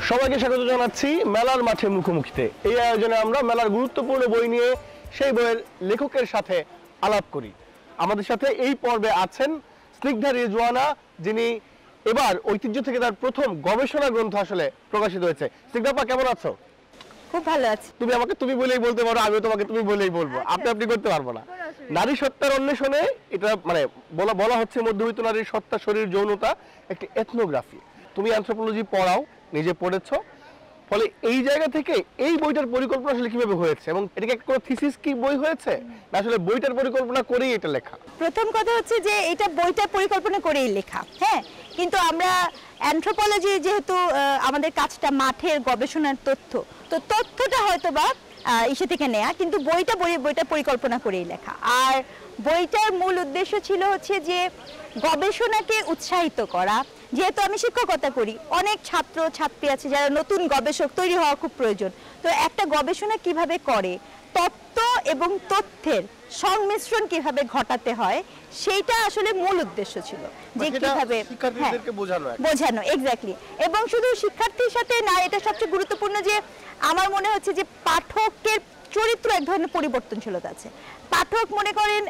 সবাইকে স্বাগত জানাচ্ছি মেলার মাঠে মুখোমুখিতে। এই আয়োজনে আমরা মেলার গুরুত্বপূর্ণ বই নিয়ে সেই বইয়ের লেখকের সাথে আলাপ করি। আমাদের সাথে এই পর্বে আছেন স্নিগ্ধা রিজওয়ানা, যিনি এবার ঐতিহ্য থেকে তার প্রথম গবেষণা গ্রন্থ আসলে প্রকাশিত হয়েছে। স্নিগ্ধা আপা, কেমন আছো? খুব ভালো আছি। তুমি আমাকে তুমি বলেই বলতে পারো, আমিও তোমাকে তুমি বলেই বলবো। আপনি করতে পারবো না। নারী সত্তার অন্বেষণে এটা মানে বলা হচ্ছে মধ্যবিত্ত নারীর সত্তা, শরীর, যৌনতা, একটি এথনোগ্রাফি। তুমি অ্যানথ্রোপোলজি পড়াও, নিজে পড়েছো, ফলে এই জায়গা থেকে এই বইটার পরিকল্পনা আসলে কিভাবে হয়েছে এবং এটাকে কোনো থিসিস কি বই হয়েছে না আসলে বইটার পরিকল্পনা করেই এটা লেখা? প্রথম কথা হচ্ছে যে এটা বইটার পরিকল্পনা করেই লেখা, হ্যাঁ, কিন্তু আমরা অ্যানথ্রোপোলজি যেহেতু আমাদের কাজটা মাঠের গবেষণার তথ্য, তো তথ্যটা হয়তো বা ইসে থেকে নেয়া, কিন্তু বইটা পরিকল্পনা করেই লেখা। আর বইটার মূল উদ্দেশ্য ছিল হচ্ছে যে গবেষণাকে উৎসাহিত করা। যেহেতু আমি শিক্ষকতা করি, অনেক ছাত্র ছাত্রী আছে যারা নতুন গবেষক তৈরি হওয়া খুব প্রয়োজন। তো একটা গবেষণা কিভাবে করে, তত্ত্ব এবং তথ্যের সংমিশ্রণ কিভাবে ঘটাতে হয়, সেইটা আসলে মূল উদ্দেশ্য ছিল, যে কিভাবে শিক্ষার্থীদেরকে বোঝানো। এক্স্যাক্টলি। এবং শুধু শিক্ষার্থীর সাথে না, এটা সবচেয়ে গুরুত্বপূর্ণ যে আমার মনে হচ্ছে যে পাঠকের চরিত্র এক ধরনের পরিবর্তনশীলতা আছে। পাঠক মনে করেন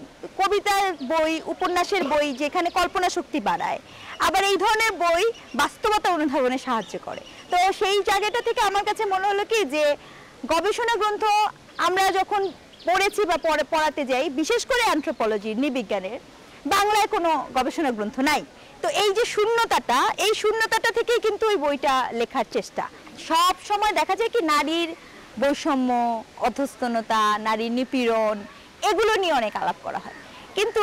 কবিতার বই, উপন্যাসের বই যেখানে কল্পনা শক্তি বাড়ায়, আবার এই ধরনের বই বাস্তবতা অনুধাবনে সাহায্য করে। তো সেই জায়গাটা থেকে আমার কাছে মনে হলো কি যে গবেষণা গ্রন্থ আমরা যখন পড়েছি বা পড়াতে যাই, বিশেষ করে অ্যানথ্রোপোলজি, নৃবিজ্ঞানের, বাংলায় কোনো গবেষণা গ্রন্থ নাই। তো এই যে শূন্যতাটা, এই শূন্যতাটা থেকেই কিন্তু ওই বইটা লেখার চেষ্টা। সব সময় দেখা যায় কি নারীর বৈষম্য, অধস্তনতা, নারীর নিপীড়ন, এগুলো নিয়ে অনেক আলাপ করা হয়, কিন্তু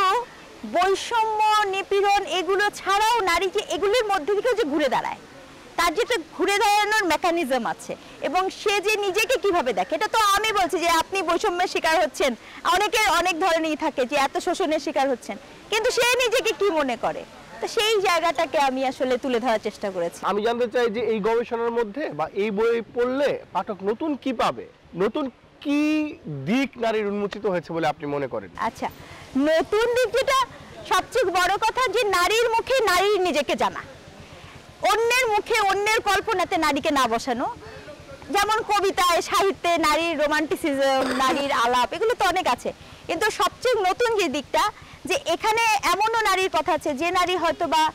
বৈষম্য, নিপীড়ন এগুলো ছাড়াও নারী যে এগুলোর মধ্যে থেকেও যে ঘুরে দাঁড়ায়, তার যেটা ঘুরে দাঁড়ানোর মেকানিজম আছে এবং সে যে নিজেকে কিভাবে দেখে। এটা তো আমি বলছি যে আপনি বৈষম্যের শিকার হচ্ছেন, অনেকের অনেক ধরনেরই থাকে যে এত শোষণের শিকার হচ্ছেন, কিন্তু সে নিজেকে কি মনে করে, তো সেই জায়গাটাকে আমি আসলে তুলে ধরার চেষ্টা করেছি। আমি জানতে চাই যে এই গবেষণার মধ্যে বা এই বই পড়লে পাঠক নতুন কি পাবে, নতুন কি দিক নারীর উন্মোচিত হয়েছে বলে আপনি মনে করেন? আচ্ছা, নতুন দিক যেটা সবচেয়ে বড় কথা, যে নারীর মুখে নারীর নিজেকে জানা, অন্যের মুখে অন্যের কল্পনাতে নারীকে না বসানো। যেমন কবিতায়, সাহিত্যে নারীর রোমান্টিসিজম, নারীর আলাপ, এগুলো তো অনেক আছে, কিন্তু সবচেয়ে নতুন যে দিকটা, যে এখানে এমনও নারীর কথা আছে যে নারী হয়তো বা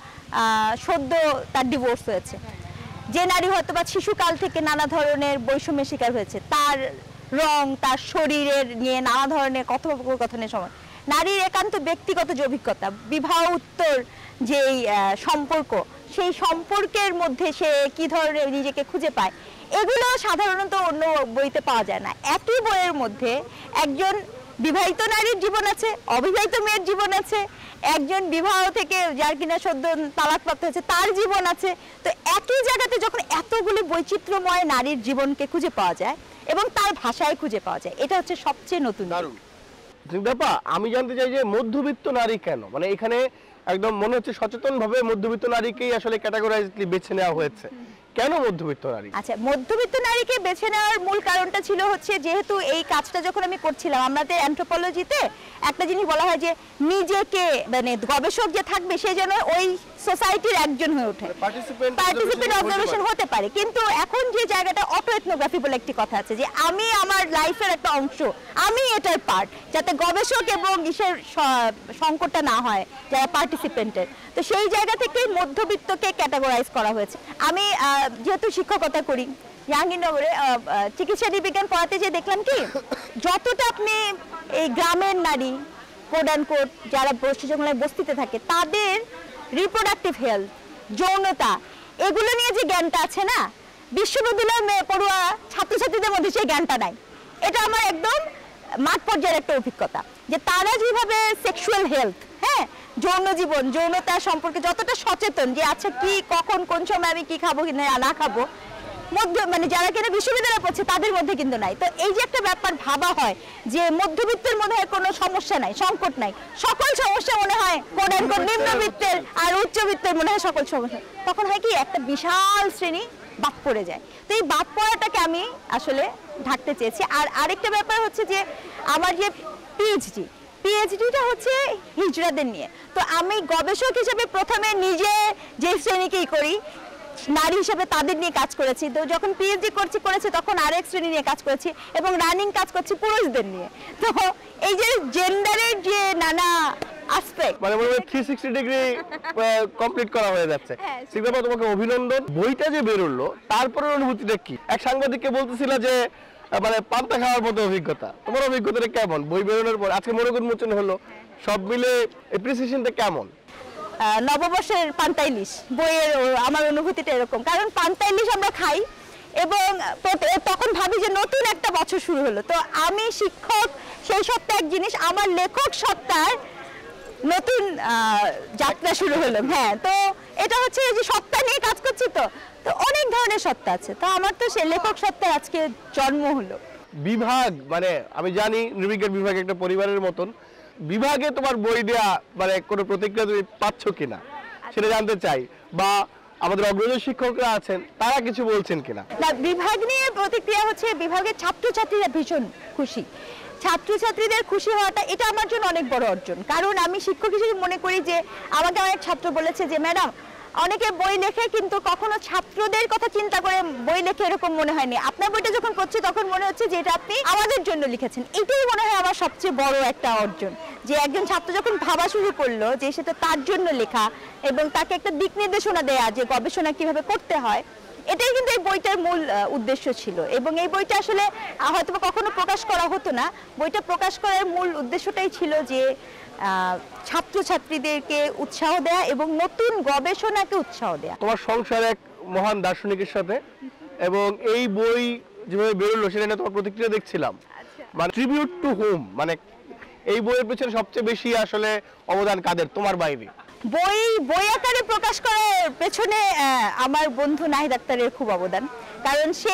সদ্য তার ডিভোর্স হয়েছে, যে নারী হয়তো বা শিশুকাল থেকে নানা ধরনের বৈষম্যের শিকার হয়েছে, তার রং, তার শরীরের নিয়ে নানা ধরনের কথোপকথনের সময় নারীর একান্ত ব্যক্তিগত যে অভিজ্ঞতা, বিবাহ উত্তর যেই সম্পর্ক, সেই সম্পর্কের মধ্যে সে কি ধরনের নিজেকে খুঁজে পায়, এগুলো সাধারণত অন্য বইতে পাওয়া যায় না। একই বইয়ের মধ্যে একজন বিবাহিত নারীর জীবন আছে, অবিবাহিত মেয়ের জীবন আছে, একজন বিবাহ থেকে যার কিনা সদ্য তালাকপ্রাপ্ত হয়েছে তার জীবন আছে। তো একই জায়গাতে যখন এতগুলো বৈচিত্র্যময় নারীর জীবনকে খুঁজে পাওয়া যায় এবং তার ভাষায় খুঁজে পাওয়া যায়, এটা হচ্ছে সবচেয়ে নতুন। ব্যাপার আমি জানতে চাই যে মধ্যবিত্ত নারী কেন, মানে এখানে একদম মনে হচ্ছে সচেতন ভাবে মধ্যবিত্ত নারীকেই আসলে ক্যাটাগরাইজলি বেছে নেওয়া হয়েছে, কেন মধ্যবিত্ত নারী? আচ্ছা, মধ্যবিত্ত নারীকে বেছে নেওয়ার মূল কারণটা ছিল হচ্ছে, যেহেতু এই কাজটা যখন আমি করছিলাম, আমাদের অ্যানথ্রোপোলজিতে একটা জিনিস বলা হয় যে নিজেকে মানে গবেষক যে থাকবে সে যেন ওই সোসাইটির একজন হয়ে ওঠে, পার্টিসিপেন্ট অবজারভেশন হতে পারে। কিন্তু এখন যে জায়গাটা অটো এথনোগ্রাফি বলে একটি কথা আছে, যে আমি আমার লাইফের একটা অংশ, আমি এটার পার্ট, যাতে গবেষক এবং ইসের সংকটটা না হয় যারা পার্টিসিপেন্টের। তো সেই জায়গা থেকে মধ্যবিত্তকে ক্যাটাগরাইজ করা হয়েছে। আমি যেহেতু শিক্ষকতা করি, জাহাঙ্গীরনগরে চিকিৎসা বিজ্ঞান পড়াতে যে দেখলাম কি, যতটা আপনি এই গ্রামের নারী কোড অ্যান্ড কোড যারা বস্তিতে থাকে, তাদের রিপ্রোডাক্টিভ হেলথ, যৌনতা, এগুলো নিয়ে যে জ্ঞানটা আছে না, বিশ্ববিদ্যালয়ের মেয়ে পড়ুয়া ছাত্রছাত্রীদের মধ্যে সেই জ্ঞানটা নাই। এটা আমার একদম মাঠ পর্যায়ের একটা অভিজ্ঞতা, যে তারা যেভাবে সেক্সুয়াল হেলথ, হ্যাঁ, যৌন জীবন, যৌনতা সম্পর্কে যতটা সচেতন, যে আচ্ছা কি কখন কোন সময় আমি কি খাবো কি না খাবো, মানে যারা কিনা বিশ্ববিদ্যালয়ে পড়ছে তাদের মধ্যে কিন্তু নাই। তো এই যে একটা ব্যাপার ভাবা হয় যে মধ্যবিত্তের মধ্যে কোনো সমস্যা নাই, সংকট নাই, সকল সমস্যা মনে হয় কোড অ্যান্ড কোড নিম্নবিত্তের আর উচ্চবিত্তের মনে হয় সকল সমস্যা, তখন হয় কি একটা বিশাল শ্রেণী বাদ পড়ে যায়। তো এই বাদ পড়াটাকে আমি আসলে ঢাকতে চেয়েছি। আর আরেকটা ব্যাপার হচ্ছে যে আমার যে পিএইচডিটা হচ্ছে হিজড়াদের নিয়ে। তো আমি গবেষক হিসেবে প্রথমে নিজে যে শ্রেণীকেই করি, নারী হিসেবে তাদের নিয়ে কাজ করেছি, তো যখন পিএইচডি করেছি তখন আরেক শ্রেণী নিয়ে কাজ করেছি এবং রানিং কাজ করছি পুরুষদের নিয়ে। তো এই যে জেন্ডারের যে নানা আসপেক্ট, মানে মনে হয় 360 ডিগ্রি কমপ্লিট করা হয়ে যাচ্ছে। হ্যাঁ। সিগমা, তোমাকে অভিনন্দন। বইটা যে বেরোলো তারপরে অনুভূতিটা কি? এক সাংবাদিককে বলতেছিল যে মানে পান্তা খাওয়ার মতো অভিজ্ঞতা, তোমার অভিজ্ঞতাটা কেমন বই বেরোনোর পর? আজকে মোড়ক উন্মোচন হলো, সব মিলে এপ্রিসিয়েশনটা কেমন? নববর্ষের পান্তা ইলিশ বইয়ের আমার অনুভূতিটা এরকম, কারণ পান্তা ইলিশ আমরা খাই এবং তখন ভাবি যে নতুন একটা বছর শুরু হলো। তো আমি শিক্ষক, সেই সপ্তাহে এক জিনিস, আমার লেখক সত্তার নতুন যাত্রা শুরু হলো। হ্যাঁ, তো এটা হচ্ছে যে সত্তা নিয়ে কাজ করছি, তো তো অনেক ধরনের সত্তা আছে, তো আমার তো সেই লেখক সত্তার আজকে জন্ম হলো। বিভাগ, মানে আমি জানি নির্বিজ্ঞান বিভাগ একটা পরিবারের মতন, বিভাগে তোমার বই দেয়া মানে কোনো প্রতিক্রিয়া তুমি পাচ্ছ কিনা সেটা জানতে চাই, বা আমাদের অগ্রজ শিক্ষকরা আছেন তারা কিছু বলছেন কিনা? না, বিভাগ নিয়ে প্রতিক্রিয়া হচ্ছে বিভাগের ছাত্রছাত্রীরা ভীষণ খুশি। ছাত্রছাত্রীদের খুশি হওয়াটা এটা আমার জন্য অনেক বড় অর্জন, কারণ আমি শিক্ষক হিসেবে মনে করি যে আমাকে অনেক ছাত্র বলেছে যে ম্যাডাম, অনেকে বই লেখে কিন্তু কখনো ছাত্রদের কথা চিন্তা করে বই লেখে এরকম মনে হয়নি, আপনার বইটা যখন করছি তখন মনে হচ্ছে যে এটা আপনি আমাদের জন্য লিখেছেন। এটাই মনে হয় আমার সবচেয়ে বড় একটা অর্জন, যে একজন ছাত্র যখন ভাবা শুরু করলো যে সেটা তার জন্য লেখা এবং তাকে একটা দিক নির্দেশনা দেয়া যে গবেষণা কিভাবে করতে হয়, এটাই কিন্তু এই বইটার মূল উদ্দেশ্য ছিল। এবং এই বইটা আসলে হয়তো কখনো প্রকাশ করা হতো না, বইটা প্রকাশ করার মূল উদ্দেশ্যটাই ছিল যে ছাত্রছাত্রীদেরকে উৎসাহ দেয়া এবং নতুন গবেষণাকে উৎসাহ দেয়া। তোমার সংসার এক মহান দার্শনিকের সাথে, এবং এই বই যেভাবে বেরোলো সেটা নিয়ে তোমার প্রতিক্রিয়া দেখছিলাম, মানে ট্রিবিউট টু হোম, মানে এই বইয়ের পেছনে সবচেয়ে বেশি আসলে অবদান কাদের তোমার বাইরে? বই আকারে প্রকাশ করার পেছনে আমার বন্ধু নাহিদ আক্তারের খুব অবদান, কারণ সে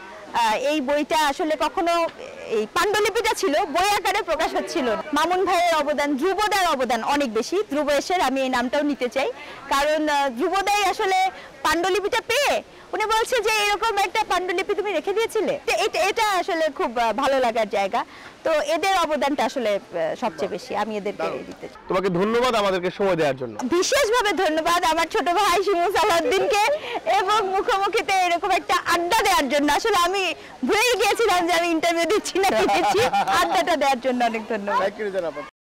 এই বইটা আসলে কখনো, এই পাণ্ডুলিপিটা ছিল বই আকারে প্রকাশ হচ্ছিল। মামুন ভাইয়ের অবদান, ধ্রুবদার অবদান অনেক বেশি। ধ্রুব এসের আমি এই নামটাও নিতে চাই, কারণ ধ্রুবদাই আসলে পাণ্ডুলিপিটা পেয়ে উনি বলছে যে এরকম একটা পাণ্ডুলিপি তুমি রেখে দিয়েছিলে, এটা আসলে খুব ভালো লাগার জায়গা। তো এদের অবদানটা আসলে সবচেয়ে বেশি, আমি এদেরকে দিতে চাই। তোমাকে ধন্যবাদ আমাদেরকে সময় দেওয়ার জন্য। বিশেষভাবে ধন্যবাদ আমার ছোট ভাই শিমু সালাউদ্দিনকে এবং মুখোমুখিতে এরকম একটা আড্ডা দেওয়ার জন্য। আসলে আমি ভুলে গিয়েছিলাম যে আমি ইন্টারভিউ দিচ্ছি না, দিচ্ছি, আড্ডাটা দেওয়ার জন্য অনেক ধন্যবাদ।